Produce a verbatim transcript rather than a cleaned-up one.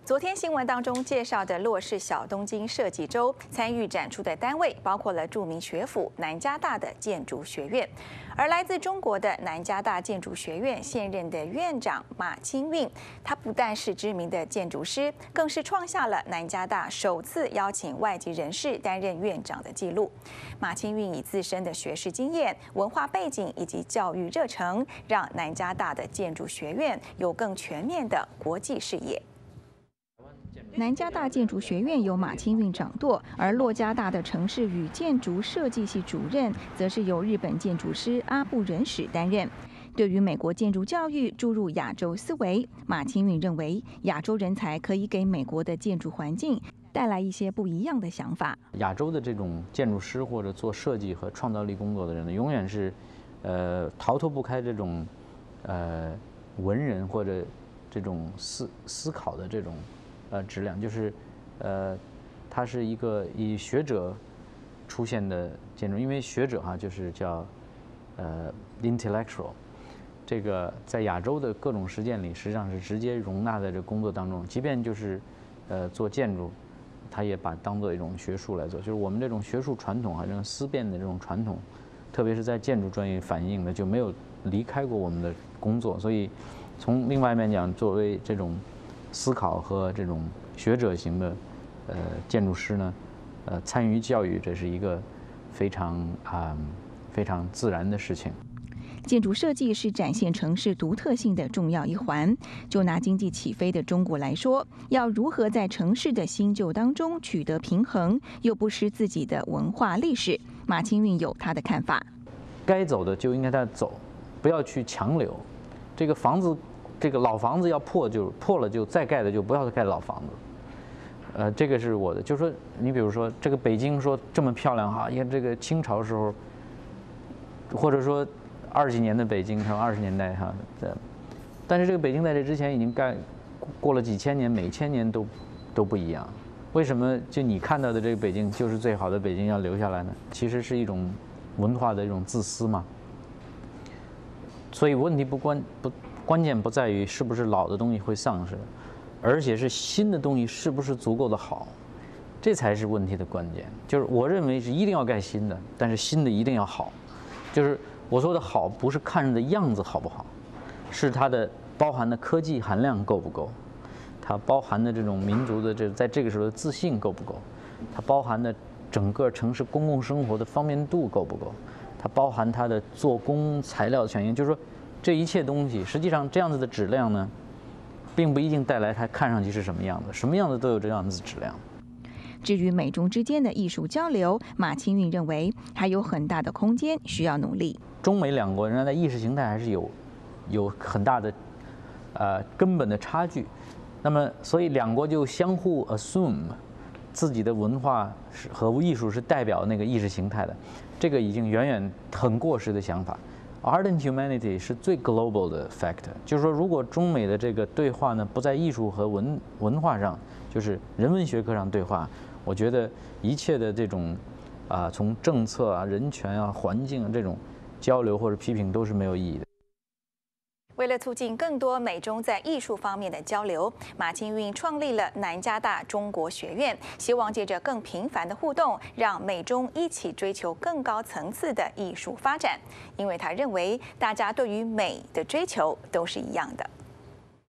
昨天新闻当中介绍的洛氏小东京设计周参与展出的单位包括了著名学府南加大的建筑学院，而来自中国的南加大建筑学院现任的院长马清运，他不但是知名的建筑师，更是创下了南加大首次邀请外籍人士担任院长的纪录。马清运以自身的学识经验、文化背景以及教育热忱，让南加大的建筑学院有更全面的国际视野。南加大建筑学院由马清运掌舵，而洛加大的城市与建筑设计系主任则是由日本建筑师阿部仁史担任。对于美国建筑教育注入亚洲思维，马清运认为亚洲人才可以给美国的建筑环境带来一些不一样的想法。 亚洲的这种建筑师或者做设计和创造力工作的人呢，永远是，呃，逃脱不开这种，呃，文人或者这种思思考的这种。呃，质量就是，呃，它是一个以学者出现的建筑，因为学者哈、啊、就是叫呃 intellectual， 这个在亚洲的各种实践里，实际上是直接容纳在这工作当中。即便就是呃做建筑，他也把当做一种学术来做。就是我们这种学术传统啊，这种思辨的这种传统，特别是在建筑专业反映的，就没有离开过我们的工作。所以从另外一面讲，作为这种思考和这种学者型的呃建筑师呢，呃参与教育，这是一个非常啊、嗯、非常自然的事情。 建筑设计是展现城市独特性的重要一环。就拿经济起飞的中国来说，要如何在城市的新旧当中取得平衡，又不失自己的文化历史，马清运有他的看法。 该走的就应该在走，不要去强留。这个房子。这个老房子要破就破了，就再盖的就不要再盖老房子。呃，这个是我的，就是说，你比如说这个北京说这么漂亮哈，你看这个清朝时候，或者说二几年的北京，哈，二十年代哈，但是这个北京在这之前已经盖过了几千年，每千年都都不一样。为什么就你看到的这个北京就是最好的北京要留下来呢？其实是一种文化的一种自私嘛。所以问题不关不。关键不在于是不是老的东西会丧失，而且是新的东西是不是足够的好，这才是问题的关键。就是我认为是一定要盖新的，但是新的一定要好。就是我说的好，不是看着的样子好不好，是它的包含的科技含量够不够，它包含的这种民族的这在这个时候的自信够不够，它包含的整个城市公共生活的方便度够不够，它包含它的做工材料的权益，就是说。这一切东西，实际上这样子的质量呢，并不一定带来它看上去是什么样子，什么样子都有这样子质量。 至于美中之间的艺术交流，马清运认为还有很大的空间需要努力。 中美两国人在意识形态还是有有很大的呃根本的差距，那么所以两国就相互 assume 自己的文化是和艺术是代表那个意识形态的，这个已经远远很过时的想法。Art and humanity 是最 global 的 factor， 就是说，如果中美的这个对话呢，不在艺术和文文化上，就是人文学科上对话，我觉得一切的这种啊，从政策啊、人权啊、环境啊这种交流或者批评都是没有意义的。 为了促进更多美中在艺术方面的交流，马清运创立了南加大中国学院，希望借着更频繁的互动，让美中一起追求更高层次的艺术发展。因为他认为，大家对于美的追求都是一样的。